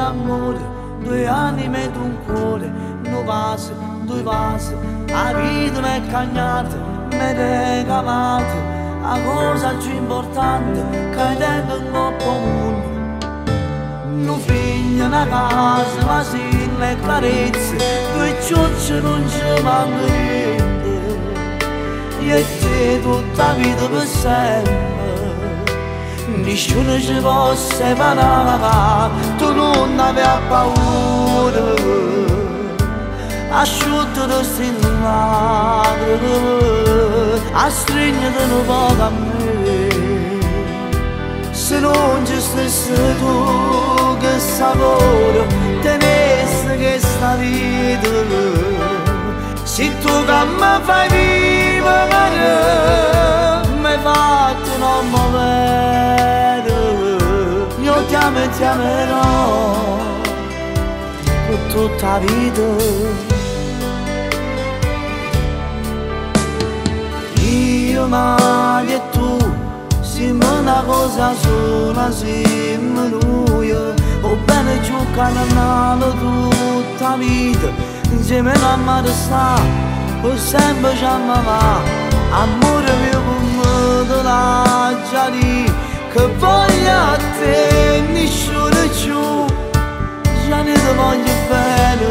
amore, due anime ed un cuore, due vasi, due vasi, la vita mi è cagnata, mi recavate, la cosa più importante che tengo in coppa mondo. Un figlio, una casa, l'asilo e carezze, due ciocce non ci manca niente, io e te tutta la vita per sempre. Nessuno ci può separare, tu non avevi paura, asciutto da sti lacrime, a stringere un po' a me. Se non ci stessi tu che sapore tenessi questa vita, se tu che mi fai vivere, mi hai fatto non muovere, io ti amo e ti amerò per tutta la vita. Io male e tu siamo una cosa sola, siamo noi, o bene giocare tutta la vita, insieme a mare sta, o sempre ci amava. Amore mio come te l'ha già detto, che voglio a te, nessuno più, già ne ti voglio bene.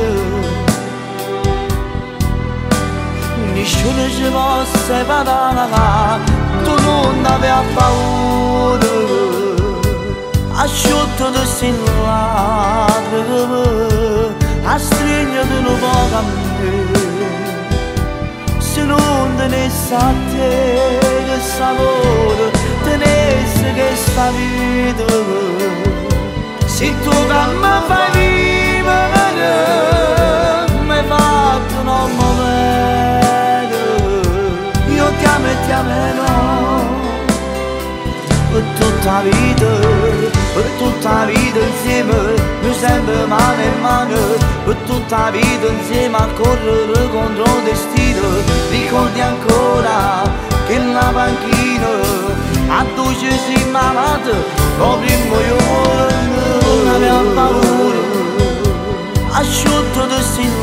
Nessuno ci può separare, tu non avevi paura, asciutto da sti lacrime, a stringere un po' a me. Se non tenessi a te che sapore, tenessi questa vita, se tu che mi fai vivere, mi hai fatto non muovere, io ti amo e ti amerò per tutta la vita, per tutta la vita insieme, noi sempre mano in mano, per tutta la vita insieme a correre contro il destino. Ricordi ancora che la panchina a tu ci si malato, proprio in giorno non aveva paura, asciutto da sti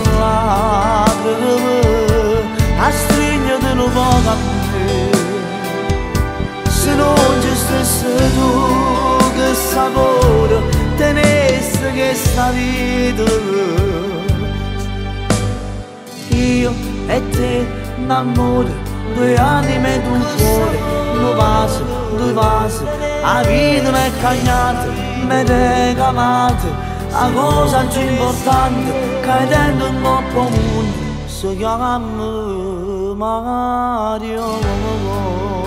lacrime, a stringere un po' a me. Se non ci stessi tu che sapore tenessi questa vita, io e te un amore, due anime ed un cuore, due vasi, la vita mi è cagnata, mi recavate, la cosa più importante che tengo in coppa mondo, si chiama Mario.